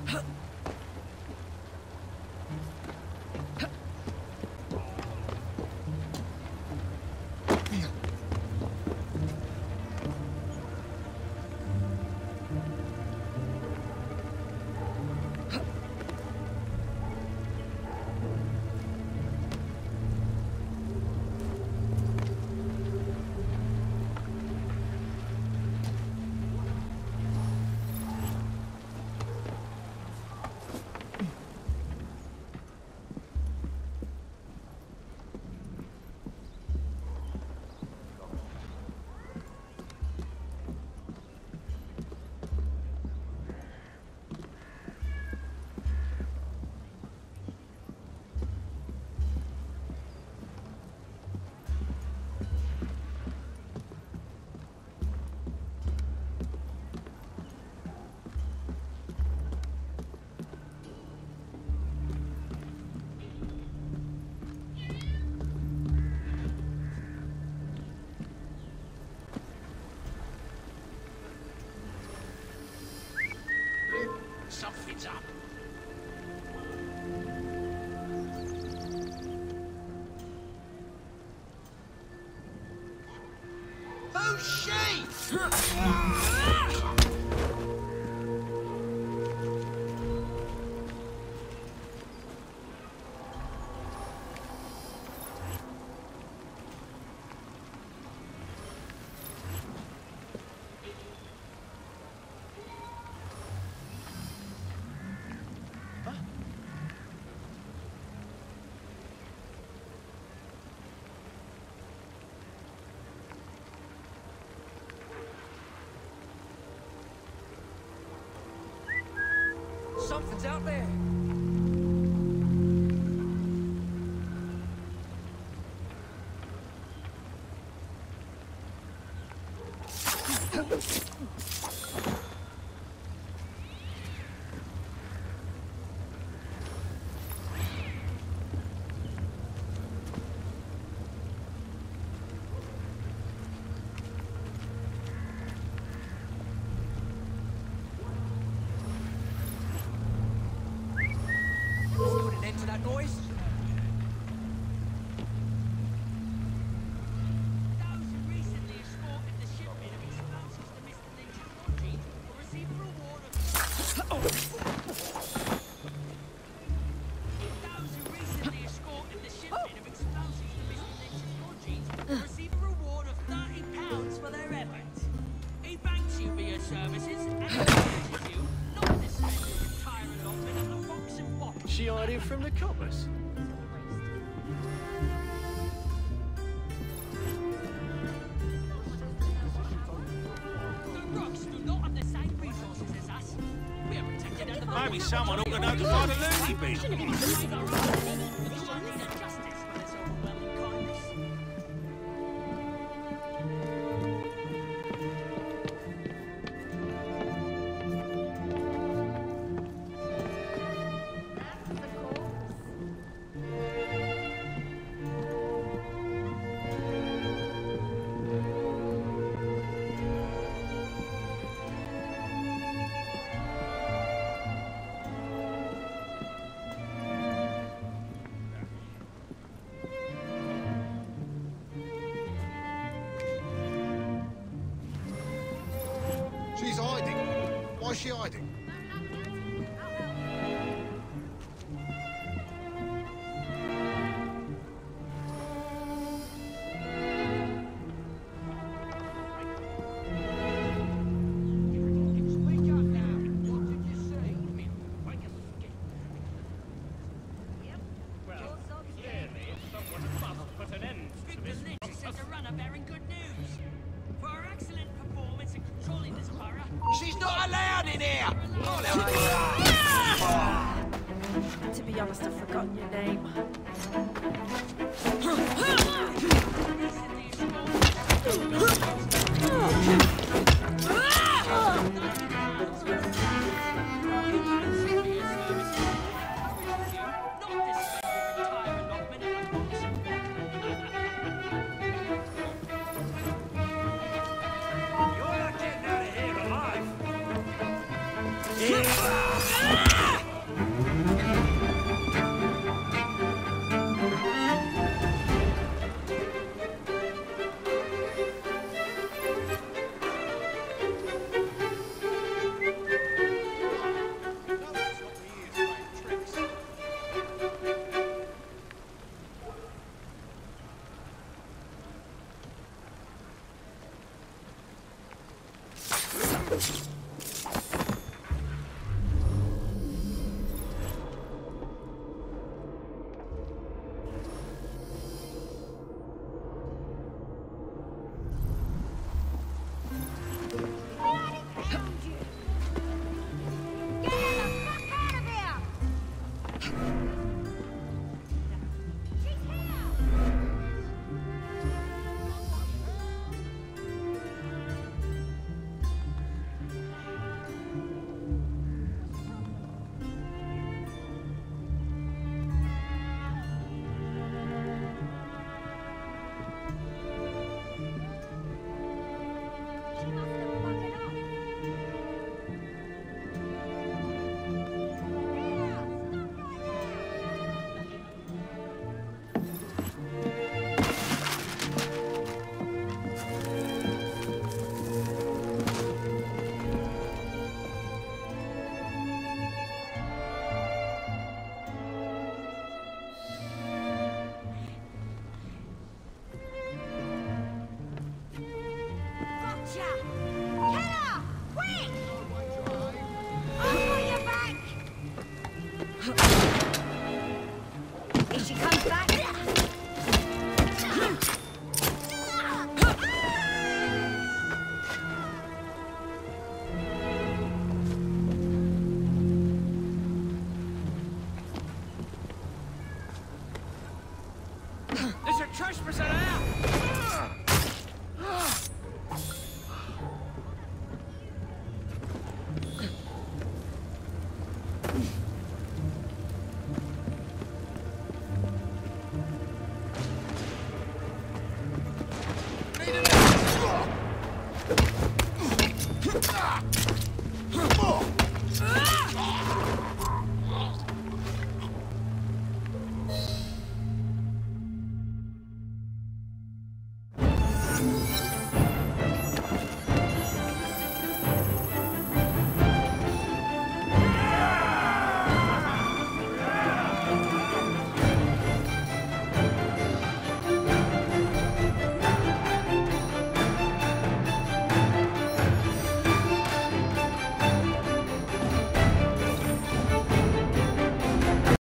Something's up. Who's she? Something's out there. That noise? Those who recently escorted the shipment of explosives to Mr. Lynch's lodging will receive a reward of... Those who recently escorted the shipment of explosives to Mr. Lynch's lodging will receive a reward of £30 for their efforts. He thanks you for your services and encourages you not to spend your entire allotment on the box and bottles. She hiding from the coppers? Maybe someone ought to notify the loony bin. She's hiding. Why is she hiding? She's not allowed in here! To be honest, I've forgotten your name. Yeah. Trespass out! Ah!